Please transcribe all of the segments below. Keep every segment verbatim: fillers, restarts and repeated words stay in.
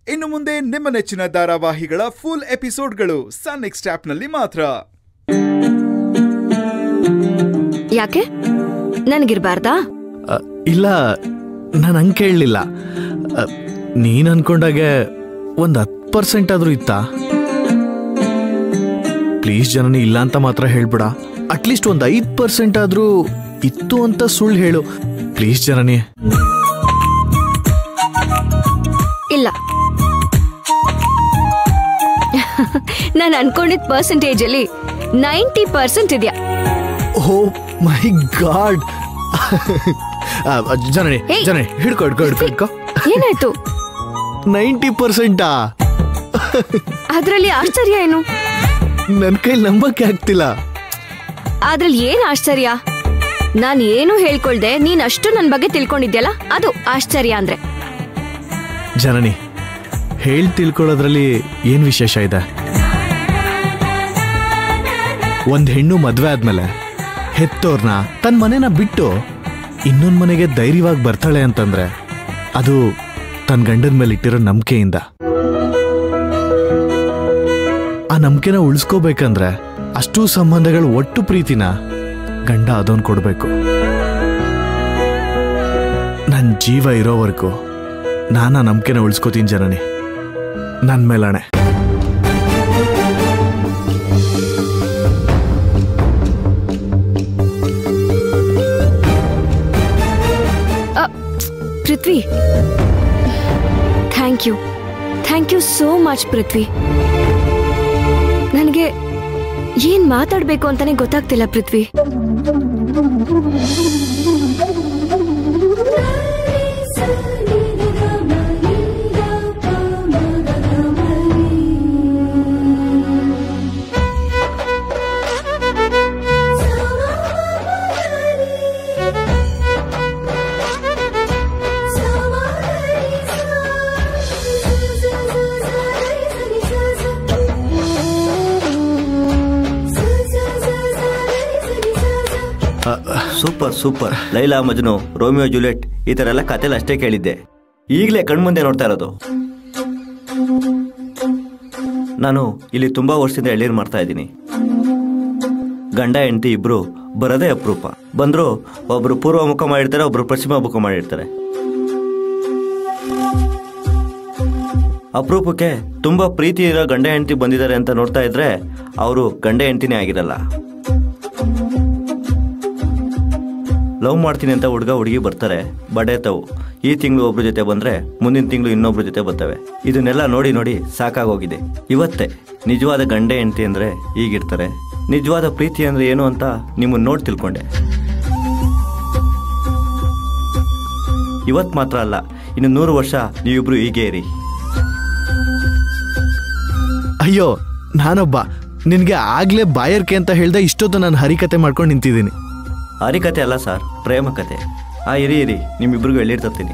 ಇನ್ನು ಮುಂದೆ ನಿಮ್ಮ ನೆಚ್ಚಿನ ಧಾರಾವಾಹಿಗಳ ಫುಲ್ ಎಪಿಸೋಡ್ಗಳು ಸನ್ ನೆಕ್ಸ್ಟ್ ಆಪ್ನಲ್ಲಿ ಮಾತ್ರ. ಯಾಕೆ ನನಗಿರ್ಬಾರ್ದಾ? ಇಲ್ಲ, ನಾನು ಹಂಗೆ ಕೇಳಲಿಲ್ಲ. ನೀನು ಅನ್ಕೊಂಡಾಗೆ ಒಂದು ಹತ್ತು ಪರ್ಸೆಂಟ್ ಆದರೂ ಇತ್ತಾ? ಪ್ಲೀಸ್ ಜನನಿ, ಇಲ್ಲ ಅಂತ ಮಾತ್ರ ಹೇಳ್ಬಿಡ. ಅಟ್ಲೀಸ್ಟ್ ಒಂದು ಐದು ಪರ್ಸೆಂಟ್ ಆದರೂ ಇತ್ತು ಅಂತ ಸುಳ್ಳು ಹೇಳು ಪ್ಲೀಸ್ ಜನನಿ. ಇಲ್ಲ, ನಾನು ಅನ್ಕೊಂಡಿದ್ದ ಪರ್ಸೆಂಟೇಜ್ ಅಲ್ಲಿ ನೈಂಟಿ ಪರ್ಸೆಂಟ್ ಇದೆಯಾ? Oh my god. Janani Janani ಹಿಡ್ಕೊ ಹಿಡ್ಕೊ ಹಿಡ್ಕೊ ಹಿಡ್ಕೊ. ಏನಾಯ್ತು? ನೈಂಟಿ ಪರ್ಸೆಂಟಾ? ಅದ್ರಲ್ಲಿ ಆಶ್ಚರ್ಯ ಏನು? ನನ್ನ ಕೈ ನಂಬಕ್ಕೆ ಆಗ್ತಿಲ್ಲ. ಅದ್ರಲ್ಲಿ ಏನ್ ಆಶ್ಚರ್ಯ? ನಾನು ಏನು ಹೇಳ್ಕೊಳ್ದೆ ನೀನ್ ಅಷ್ಟು ನನ್ನ ಬಗ್ಗೆ ತಿಳ್ಕೊಂಡಿದ್ಯಲ್ಲ, ಅದು ಆಶ್ಚರ್ಯ ಅಂದ್ರೆ. ಜನನಿ, ಹೇಳ್ ತಿಳ್ಕೊಳ್ಳೋದ್ರಲ್ಲಿ ಏನ್ ವಿಶೇಷ ಇದೆ? ಒಂದ್ ಹೆಣ್ಣು ಮದ್ವೆ ಆದ್ಮೇಲೆ ಹೆತ್ತೋರ್ನ ತನ್ನ ಮನೆನ ಬಿಟ್ಟು ಇನ್ನೊಂದ್ ಮನೆಗೆ ಧೈರ್ಯವಾಗಿ ಬರ್ತಾಳೆ ಅಂತಂದ್ರೆ ಅದು ತನ್ನ ಗಂಡನ ಮೇಲೆ ಇಟ್ಟಿರೋ ನಂಬಿಕೆಯಿಂದ. ಆ ನಂಬಿಕೆನ ಉಳಿಸ್ಕೋಬೇಕಂದ್ರೆ ಅಷ್ಟೂ ಸಂಬಂಧಗಳು ಒಟ್ಟು ಪ್ರೀತಿನ ಗಂಡ ಅದೊಂದು ಕೊಡ್ಬೇಕು. ನನ್ನ ಜೀವ ಇರೋವರೆಗೂ ನಾನು ಆ ನಂಬಿಕೆನ ಉಳಿಸ್ಕೋತೀನಿ ಜನನಿ, ನನ್ನ ಮೇಲಾಣೆ. Prithvi, thank you thank you so much Prithvi. ನನಗೆ ಏನ್ ಮಾತಾಡ್ಬೇಕು ಅಂತಾನೆ ಗೊತ್ತಾಗ್ತಿಲ್ಲ Prithvi. Super super. Laila Majnu, Romeo Juliet ಈ ತರ ಎಲ್ಲ ಕಥೆಲಿ ಅಷ್ಟೇ ಕೇಳಿದ್ದೆ, ಈಗಲೇ ಕಣ್ಮುಂದೆ ನೋಡ್ತಾ ಇರೋದು. ನಾನು ಇಲ್ಲಿ ತುಂಬಾ ವರ್ಷದಿಂದ ಎಳ್ಳೀರು ಮಾಡ್ತಾ ಇದ್ದೀನಿ. ಗಂಡ ಹೆಂಡತಿ ಇಬ್ರು ಬರೋದೇ ಅಪರೂಪ. ಬಂದ್ರು ಒಬ್ರು ಪೂರ್ವ ಮುಖ ಮಾಡಿರ್ತಾರೆ, ಒಬ್ರು ಪಶ್ಚಿಮ ಮುಖ ಮಾಡಿರ್ತಾರೆ. ಅಪರೂಪಕ್ಕೆ ತುಂಬಾ ಪ್ರೀತಿ ಇರೋ ಗಂಡ ಹೆಂಡತಿ ಬಂದಿದ್ದಾರೆ ಅಂತ ನೋಡ್ತಾ ಇದ್ರೆ ಅವರು ಗಂಡ ಹೆಂಡತಿನೇ ಆಗಿರಲ್ಲ. ಲವ್ ಮಾಡ್ತೀನಿ ಅಂತ ಹುಡುಗ ಹುಡುಗಿ ಬರ್ತಾರೆ, ಬಡೇತವು. ಈ ತಿಂಗಳು ಒಬ್ರ ಜೊತೆ ಬಂದ್ರೆ ಮುಂದಿನ ತಿಂಗಳು ಇನ್ನೊಬ್ರ ಜೊತೆ ಬರ್ತವೆ. ಇದನ್ನೆಲ್ಲ ನೋಡಿ ನೋಡಿ ಸಾಕಾಗೋಗಿದೆ. ಇವತ್ತೇ ನಿಜವಾದ ಗಂಡ ಹೆಂಡತಿ ಅಂದ್ರೆ ಹೀಗಿರ್ತಾರೆ, ನಿಜವಾದ ಪ್ರೀತಿ ಅಂದ್ರೆ ಏನು ಅಂತ ನಿಮ್ಮನ್ನ ನೋಡಿ ತಿಳ್ಕೊಂಡೆ. ಇವತ್ ಮಾತ್ರ ಅಲ್ಲ, ಇನ್ನು ನೂರು ವರ್ಷ ನೀವಿಬ್ರು ಹೀಗೆ ಇರಿ. ಅಯ್ಯೋ, ನಾನೊಬ್ಬ ನಿನ್ಗೆ ಆಗ್ಲೇ ಬಾಯರ್ಕೆ ಅಂತ ಹೇಳ್ದೆ ಇಷ್ಟೊತ್ತು ನಾನು ಹರಿಕತೆ ಮಾಡ್ಕೊಂಡು ನಿಂತಿದ್ದೀನಿ. ಹರಿಕತೆ ಅಲ್ಲ ಸರ್, ಪ್ರೇಮ ಕತೆ. ಆ ಇರಿ ಇರಿ, ನಿಮ್ಮಿಬ್ರಿಗೂ ಎಳ್ಳೀರು ತರ್ತೀನಿ.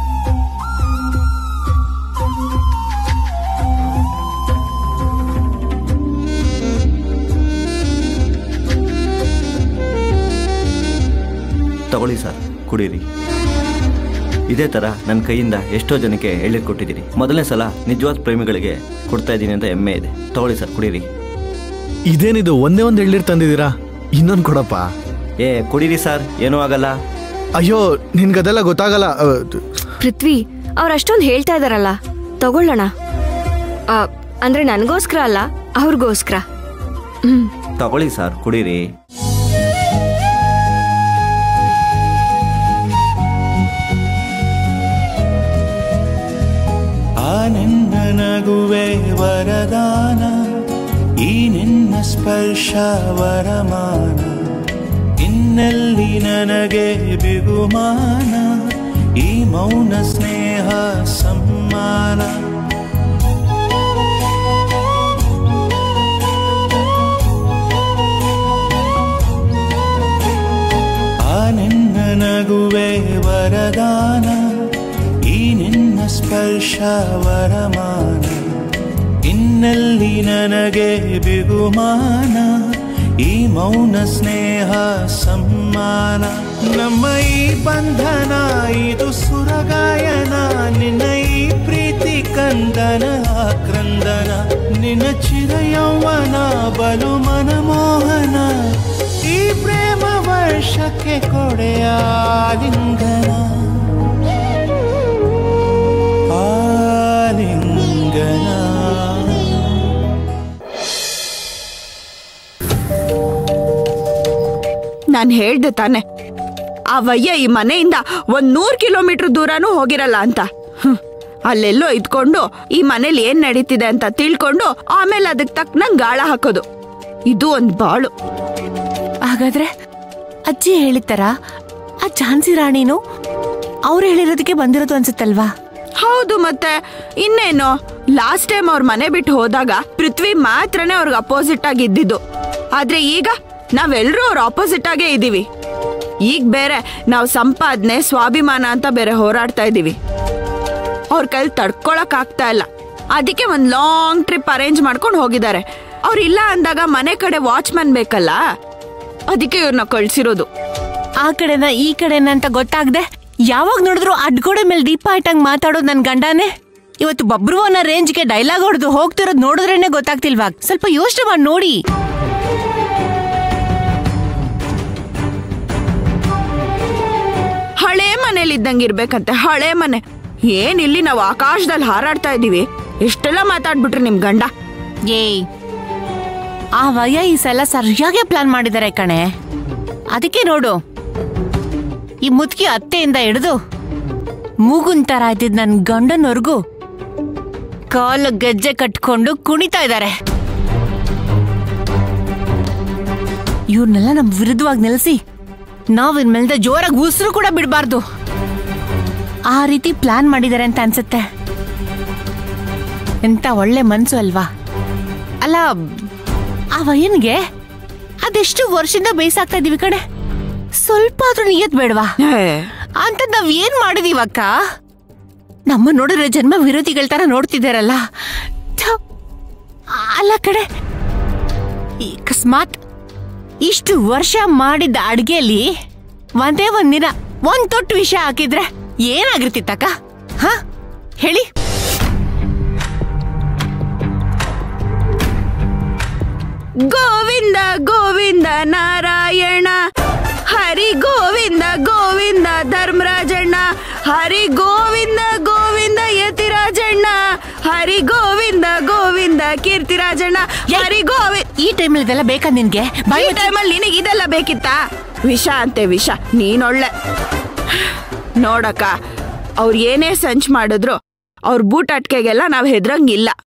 ತಗೊಳ್ಳಿ ಸರ್, ಕುಡೀರಿ. ಇದೇ ತರ ನನ್ನ ಕೈಯಿಂದ ಎಷ್ಟೋ ಜನಕ್ಕೆ ಎಳ್ಳೀರು ಕೊಟ್ಟಿದ್ದೀರಿ. ಮೊದಲನೇ ಸಲ ನಿಜವಾದ ಪ್ರೇಮಿಗಳಿಗೆ ಕೊಡ್ತಾ ಇದ್ದೀನಿ ಅಂತ ಹೆಮ್ಮೆ ಇದೆ. ತಗೊಳ್ಳಿ ಸರ್, ಕುಡೀರಿ. ಇದೇನಿದು, ಒಂದೇ ಒಂದು ಎಳ್ಳೀರು ತಂದಿದ್ದೀರಾ? ಇನ್ನೊಂದು ಕೊಡಪ್ಪ. ಏ ಕುಡೀರಿ ಸರ್, ಏನೂ ಆಗಲ್ಲ. ಅಯ್ಯೋ, ನಿನ್ಗದೆಲ್ಲ ಗೊತ್ತಾಗಲ್ಲ. ಪೃಥ್ವಿ, ಅವ್ರ ಅಷ್ಟೊಂದು ಹೇಳ್ತಾ ಇದಾರಲ್ಲ, ತಗೊಳ್ಳೋಣ. ಅಂದ್ರೆ ನನಗೋಸ್ಕರ ಅಲ್ಲ, ಅವ್ರಿಗೋಸ್ಕರ. ಹ್ಮ್, ತಗೊಳ್ಳಿ ಸರ್, ಕುಡೀರಿ. ಆ ನಿನ್ನ ನಗುವೆ ವರದಾನ, ಈ ನಿನ್ನ ಸ್ಪರ್ಶ ವರಮಾನ, ಇನ್ನೆಲ್ಲಿ ನನಗೆ ಬಿಗುಮಾನ, ಈ ಮೌನ ಸ್ನೇಹ ಸಮ್ಮಾನ. ಆ ನಿನ್ನ ನಗುವೆ ವರದಾನ, ಈ ನಿನ್ನ ಸ್ಪರ್ಶ ವರಮಾನ, ಇನ್ನೆಲ್ಲಿ ನನಗೆ ಬಿಗುಮಾನ, ಈ ಮೌನ ಸ್ನೇಹ ಸಮ್ಮಾನ. ನಮ್ಮ ಈ ಬಂಧನ ಇದು ಸುರಗಾಯನ, ನಿನ್ನ ಈ ಪ್ರೀತಿ ಕಂದನ ಕ್ರಂದನ, ನಿನ್ನ ಚಿರಯೌವನ ಬಲು ಮನಮೋಹನ, ಈ ಪ್ರೇಮ ವರ್ಷಕ್ಕೆ ಕೊಡೆಯ ಆಲಿಂಗನ ಆಲಿಂಗನ. ನಾನು ಹೇಳ್ದೆ ತಾನೆ ಆ ವಯ್ಯ ಈ ಮನೆಯಿಂದ ಒಂದ್ ನೂರ್ ಕಿಲೋಮೀಟರ್ ದೂರನೂ ಹೋಗಿರಲ್ಲ ಅಂತ. ಅಲ್ಲೆಲ್ಲೋ ಇದ್ಕೊಂಡು ಈ ಮನೇಲಿ ಏನ್ ನಡೀತಿದೆ ಅಂತ ತಿಳ್ಕೊಂಡು ಆಮೇಲೆ ಅದಕ್ಕೆ ತಕ್ಕನಂಗ್ ಗಾಳ ಹಾಕೋದು, ಇದು ಒಂದ್ ಬಾಳು. ಹಾಗಾದ್ರೆ ಅಜ್ಜಿ ಹೇಳಿತ್ತಾರ ಆ ಝಾನ್ಸಿ ರಾಣಿನು ಅವ್ರು ಹೇಳಿರೋದಕ್ಕೆ ಬಂದಿರೋದು ಅನ್ಸುತ್ತಲ್ವಾ? ಹೌದು, ಮತ್ತೆ ಇನ್ನೇನು. ಲಾಸ್ಟ್ ಟೈಮ್ ಅವ್ರ ಮನೆ ಬಿಟ್ಟು ಹೋದಾಗ ಪೃಥ್ವಿ ಮಾತ್ರನೇ ಅವ್ರಿಗೆ ಅಪೋಸಿಟ್ ಆಗಿ ಇದ್ದಿದ್ದು, ಆದ್ರೆ ಈಗ ನಾವೆಲ್ಲರೂ ಅವ್ರ ಆಪೋಸಿಟ್ ಆಗೇ ಇದೀವಿ. ಈಗ ಬೇರೆ ನಾವು ಸಂಪಾದನೆ ಸ್ವಾಭಿಮಾನ ಅಂತ ಬೇರೆ ಹೋರಾಡ್ತಾ ಇದೀವಿ. ಅವ್ರ ಕೈಲಿ ತಡ್ಕೊಳಕ್ ಆಗ್ತಾ ಇಲ್ಲ, ಅದಕ್ಕೆ ಒಂದ್ ಲಾಂಗ್ ಟ್ರಿಪ್ ಅರೇಂಜ್ ಮಾಡ್ಕೊಂಡು ಹೋಗಿದ್ದಾರೆ. ಅವ್ರ ಇಲ್ಲ ಅಂದಾಗ ಮನೆ ಕಡೆ ವಾಚ್ಮನ್ ಬೇಕಲ್ಲ, ಅದಕ್ಕೆ ಇವ್ರನ್ನ ಕಳ್ಸಿರೋದು. ಆ ಕಡೆನ ಈ ಕಡೆನ ಅಂತ ಗೊತ್ತಾಗ್ದೆ ಯಾವಾಗ ನೋಡಿದ್ರು ಅಡ್ಗೋಡೆ ಮೇಲೆ ದೀಪ ಇಟ್ಟಂಗ್ ಮಾತಾಡೋದು ನನ್ ಗಂಡನೇ. ಇವತ್ತು ಬಬ್ರುವನ ರೇಂಜ್ಗೆ ಡೈಲಾಗ್ ಹೊಡೆದು ಹೋಗ್ತಿರೋದು ನೋಡಿದ್ರೇನೆ ಗೊತ್ತಾಗ್ತಿಲ್ವಾ? ಸ್ವಲ್ಪ ಯೋಚನೆ ಮಾಡಿ ನೋಡಿ. ಹಳೆ ಮನೇಲಿ ಇದ್ದಂಗೆ ಇರ್ಬೇಕಂತೆ, ಹಳೆ ಮನೆ. ಏನ್ ಇಲ್ಲಿ ನಾವು ಆಕಾಶದಲ್ಲಿ ಹಾರಾಡ್ತಾ ಇದೀವಿ, ಎಷ್ಟೆಲ್ಲ ಮಾತಾಡ್ಬಿಟ್ರಿ ನಿಮ್ ಗಂಡ. ಏಯ್, ಆ ವಯ್ಯ ಈ ಸಲ ಸರಿಯಾಗಿ ಪ್ಲಾನ್ ಮಾಡಿದ್ದಾರೆ ಕಣೆ. ಅದಕ್ಕೆ ನೋಡು, ಈ ಮುದುಕಿ ಅತ್ತೆಯಿಂದ ಹಿಡಿದು ಮೂಗುನ್ ತರ ಇದ್ದಿದ್ ನನ್ ಗಂಡನವರ್ಗೂ ಕಾಲು ಗೆಜ್ಜೆ ಕಟ್ಕೊಂಡು ಕುಣಿತಾ ಇದ್ದಾರೆ. ಇವ್ರನ್ನೆಲ್ಲ ನಮ್ ವಿರುದ್ಧವಾಗಿ ನಿಲ್ಸಿ ನಾವ್ ಇನ್ಮೇಲೆ ಜೋರಾಗಿ ಉಸಿರು ಕೂಡ ಬಿಡಬಾರ್ದು. ಆ ರೀತಿ ಪ್ಲಾನ್ ಮಾಡಿದ್ದಾರೆ ಅಂತ ಅನ್ಸುತ್ತೆ. ಎಂತ ಒಳ್ಳೆ ಮನ್ಸು ಅಲ್ವಾ? ಅಲ್ಲ, ಆ ವಯನ್ಗೆ ಅದೆಷ್ಟು ವರ್ಷದಿಂದ ಬೇಸಾಗ್ತಾ ಇದೀವಿ ಕಣೆ, ಸ್ವಲ್ಪ ಆದ್ರೂ ನಿಯತ್ ಬೇಡವಾ ಅಂತ ನಾವ್ ಏನ್ ಮಾಡಿದೀವಕ್ಕ? ನಮ್ಮ ನೋಡಿದ್ರೆ ಜನ್ಮ ವಿರೋಧಿಗಳ ತರ ನೋಡ್ತಿದ್ದಾರಲ್ಲ. ಅಲ್ಲ ಕಡೆ, ಅಕಸ್ಮಾತ್ ಇಷ್ಟು ವರ್ಷ ಮಾಡಿದ್ದ ಅಡ್ಗೆಲಿ ಒಂದೇ ಒಂದಿನ ಒಂದ್ ತೊಟ್ಟು ವಿಷ ಹಾಕಿದ್ರೆ ಏನಾಗಿರ್ತಿತ್ತಕ್ಕ? ಹ ಹೇಳಿ. ಗೋವಿಂದ ಗೋವಿಂದ ನಾರಾಯಣ, ಹರಿ ಗೋವಿಂದ ಗೋವಿಂದ ಧರ್ಮರಾಜಣ್ಣ, ಹರಿ ಗೋವಿಂದ ಗೋವಿಂದ ಯತಿರಾಜಣ್ಣ, ಹರಿ ಗೋವಿಂದ ಗೋವಿಂದ ಕೀರ್ತಿರಾಜಣ್ಣ, ಹರಿ ಗೋವಿಂದ. ಈ ಟೈಮಲ್ಲಿ ಇದೆಲ್ಲ ಬೇಕಾ ನಿನ್ಗೆ? ಈ ಟೈಮಲ್ಲಿ ನಿನಗೆ ಇದೆಲ್ಲ ಬೇಕಿತ್ತಾ? ವಿಷ ಅಂತೆ ವಿಷ. ನೀನೊಳ್ಳೆ ನೋಡಕ್ಕ, ಅವ್ರು ಏನೇ ಸಂಚ್ ಮಾಡಿದ್ರು ಅವ್ರ ಬೂಟ್ ಅಟ್ಕೆಗೆಲ್ಲ ನಾವ್ ಹೆದ್ರಂಗಿಲ್ಲ.